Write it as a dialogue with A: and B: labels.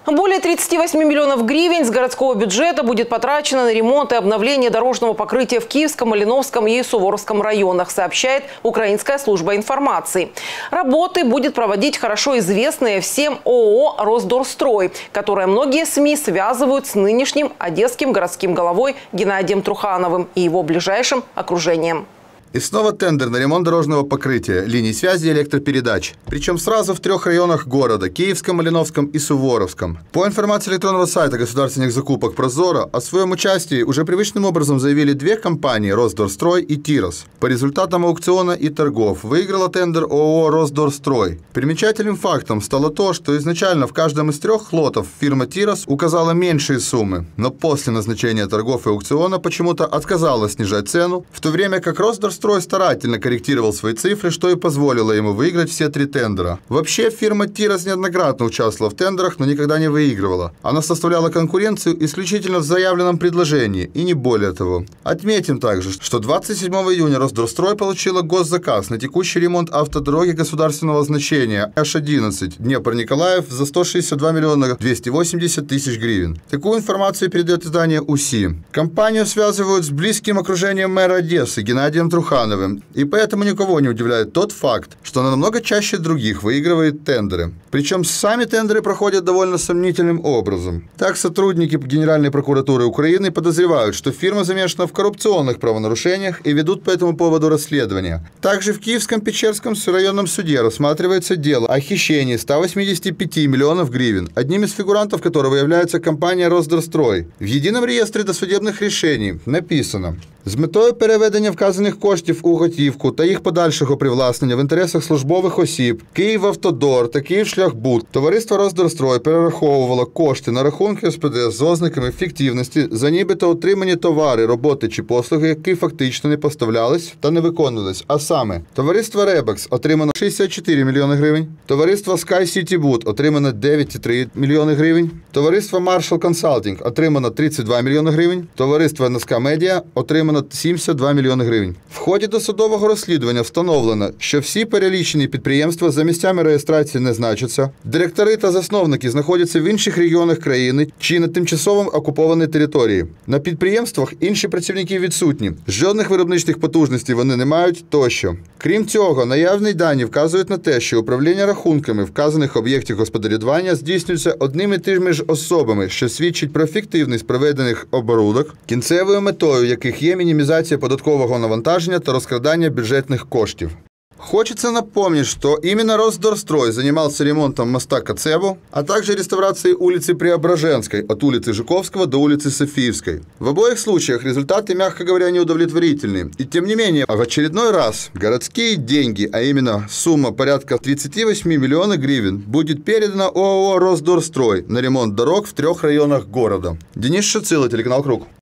A: Более 38 миллионов гривен с городского бюджета будет потрачено на ремонт и обновление дорожного покрытия в Киевском, Малиновском и Суворовском районах, сообщает Украинская служба информации. Работы будет проводить хорошо известная всем ООО «Росдорстрой», которое многие СМИ связывают с нынешним одесским городским головой Геннадием Трухановым и его ближайшим окружением.
B: И снова тендер на ремонт дорожного покрытия, линий связи и электропередач. Причем сразу в 3 районах города – Киевском, Малиновском и Суворовском. По информации электронного сайта государственных закупок «Прозоро», о своем участии уже привычным образом заявили 2 компании – «Росдорстрой» и «Тирос». По результатам аукциона и торгов выиграла тендер ООО «Росдорстрой». Примечательным фактом стало то, что изначально в каждом из 3 лотов фирма «Тирос» указала меньшие суммы, но после назначения торгов и аукциона почему-то отказалась снижать цену, в то время как «Росдорстрой» старательно корректировал свои цифры, что и позволило ему выиграть все 3 тендера. Вообще, фирма «Тирос» неоднократно участвовала в тендерах, но никогда не выигрывала. Она составляла конкуренцию исключительно в заявленном предложении, и не более того. Отметим также, что 27 июня «Росдорстрой» получила госзаказ на текущий ремонт автодороги государственного значения H11 Днепр-Николаев за 162 миллиона 280 тысяч гривен. Такую информацию передает издание УСИ. Компанию связывают с близким окружением мэра Одессы Геннадием Трухановым. И поэтому никого не удивляет тот факт, что она намного чаще других выигрывает тендеры. Причем сами тендеры проходят довольно сомнительным образом. Так, сотрудники Генеральной прокуратуры Украины подозревают, что фирма замешана в коррупционных правонарушениях и ведут по этому поводу расследование. Также в Киевском Печерском районном суде рассматривается дело о хищении 185 миллионов гривен, одним из фигурантов которого является компания «Росдорстрой». В єдиному реєстрі досудебних рішень написано: з метою переведення вказаних коштів у готівку та їх подальшого привласнення в інтересах службових осіб «Київавтодор» та «Київшляхбуд» товариство «Росдорстрой» перераховувало кошти на рахунки СПД з ознаками фіктивності за нібито отримані товари, роботи чи послуги, які фактично не поставлялись та не виконувались. А саме, товариство «Ребекс» отримано 64 мільйони гривень, товариство «Sky City Wood» отримано 9,3 мільйони гривень, товариство «Marshall Consulting» отримано 32 мільйони гривень, товариство «НСК Медіа» отримано 72 мільйони гривень. В ході досудового розслідування встановлено, що всі перелічені підприємства за місцями реєстрації не значаться, директори та засновники знаходяться в інших регіонах країни чи на тимчасово окупованій території. На підприємствах інші працівники відсутні, жодних виробничих потужностей вони не мають тощо. Крім цього, наявні дані вказують на те, що управління рахунками вказаних об'єктів господарювання здійснюється одними і тими ж особами, що свідчить про фіктивність проведених оборудок, кінцевою метою яких є минимизация податкового навантажения та раскрадания бюджетных коштів. Хочется напомнить, что именно «Росдорстрой» занимался ремонтом моста Коцебу, а также реставрацией улицы Преображенской от улицы Жуковского до улицы Софиевской. В обоих случаях результаты, мягко говоря, неудовлетворительные. И тем не менее, в очередной раз городские деньги, а именно сумма порядка 38 миллионов гривен, будет передана ООО «Росдорстрой» на ремонт дорог в 3 районах города. Денис Шацило, телеканал «Круг».